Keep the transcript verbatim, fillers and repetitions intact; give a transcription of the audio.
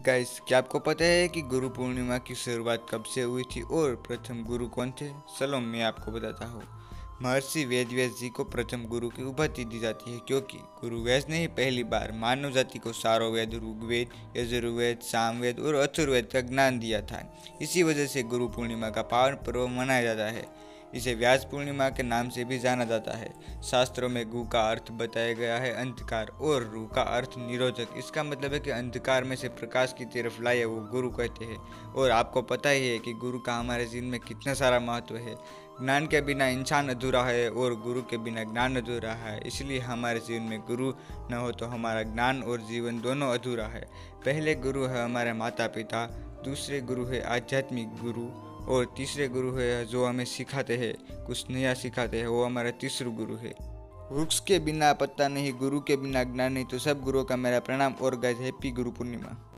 Guys, क्या आपको पता है कि गुरु पूर्णिमा की शुरुआत कब से हुई थी और प्रथम गुरु कौन थे? चलो मैं आपको बताता हूँ। महर्षि वेदव्यास जी को प्रथम गुरु की उपाधि दी जाती है क्योंकि गुरु व्यास ने ही पहली बार मानव जाति को सारो वेद, ऋग्वेद, यजुर्वेद, सामवेद और अथर्ववेद का ज्ञान दिया था। इसी वजह से गुरु पूर्णिमा का पावन पर्व मनाया जाता है। इसे व्यास पूर्णिमा के नाम से भी जाना जाता है। शास्त्रों में गु का अर्थ बताया गया है अंधकार और रू का अर्थ निरोधक। इसका मतलब है कि अंधकार में से प्रकाश की तरफ लाए वो गुरु कहते हैं। और आपको पता ही है कि गुरु का हमारे जीवन में कितना सारा महत्व है। ज्ञान के बिना इंसान अधूरा है और गुरु के बिना ज्ञान अधूरा है। इसलिए हमारे जीवन में गुरु न हो तो हमारा ज्ञान और जीवन दोनों अधूरा है। पहले गुरु है हमारे माता पिता, दूसरे गुरु है आध्यात्मिक गुरु और तीसरे गुरु है जो हमें सिखाते हैं, कुछ नया सिखाते हैं, वो हमारा तीसरा गुरु है। वृक्ष के बिना पत्ता नहीं, गुरु के बिना ज्ञान नहीं। तो सब गुरुओं का मेरा प्रणाम और गाइस हैप्पी गुरु पूर्णिमा।